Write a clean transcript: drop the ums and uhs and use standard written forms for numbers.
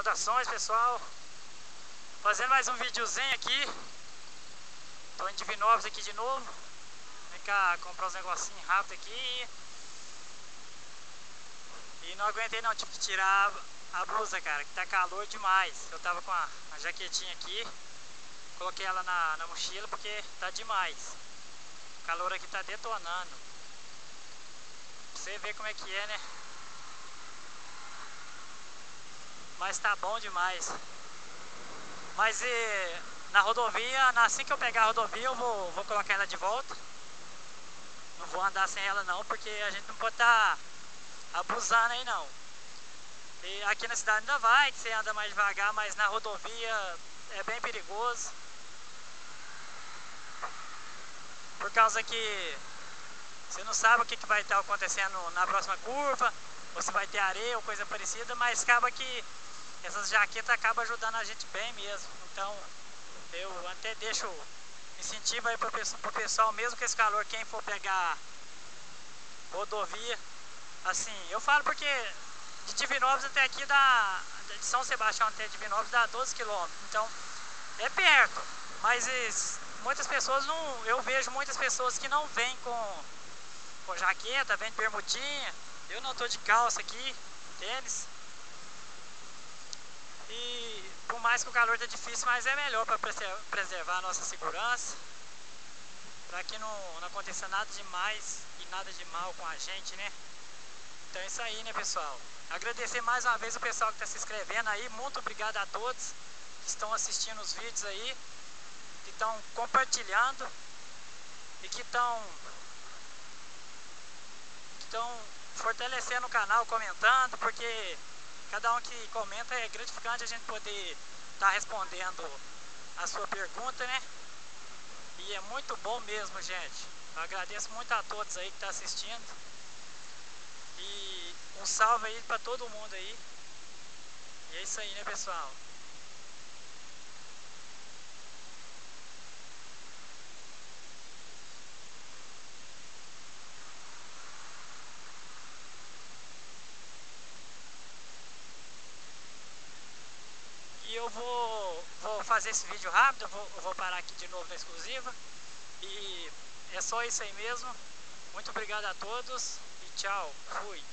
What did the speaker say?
Saudações, pessoal, fazendo mais um videozinho aqui. Tô em Divinópolis aqui de novo. Vem cá comprar uns negocinhos rápido aqui. E não aguentei não, tive que tirar a blusa, cara, que tá calor demais. Eu tava com a jaquetinha aqui, coloquei ela na mochila porque tá demais. O calor aqui tá detonando. Pra você ver como é que é, né? Mas tá bom demais. Mas na rodovia, assim que eu pegar a rodovia, eu vou colocar ela de volta. Não vou andar sem ela não, porque a gente não pode estar abusando aí não. E aqui na cidade ainda vai, que você anda mais devagar, mas na rodovia é bem perigoso. Por causa que você não sabe o que vai estar acontecendo na próxima curva, ou se vai ter areia ou coisa parecida, mas acaba que essas jaquetas acabam ajudando a gente bem mesmo. Então eu até deixo incentivo aí pro pessoal, mesmo com esse calor, quem for pegar rodovia, assim, eu falo porque de Divinópolis até aqui de São Sebastião até Divinópolis dá 12 km, então é perto, mas muitas pessoas não, eu vejo muitas pessoas que não vêm com jaqueta, vêm de bermudinha. Eu não tô de calça aqui, tênis. E por mais que o calor tá difícil, mas é melhor para preservar a nossa segurança, para que não aconteça nada de mais e nada de mal com a gente, né? Então é isso aí, né, pessoal? Agradecer mais uma vez o pessoal que está se inscrevendo aí. Muito obrigado a todos que estão assistindo os vídeos aí, que estão compartilhando e que estão fortalecendo o canal, comentando, porque cada um que comenta é gratificante a gente poder estar respondendo a sua pergunta, né? E é muito bom mesmo, gente. Eu agradeço muito a todos aí que estão assistindo. E um salve aí para todo mundo aí. E é isso aí, né, pessoal? E eu vou fazer esse vídeo rápido, eu vou parar aqui de novo na exclusiva. E é só isso aí mesmo. Muito obrigado a todos e tchau, fui.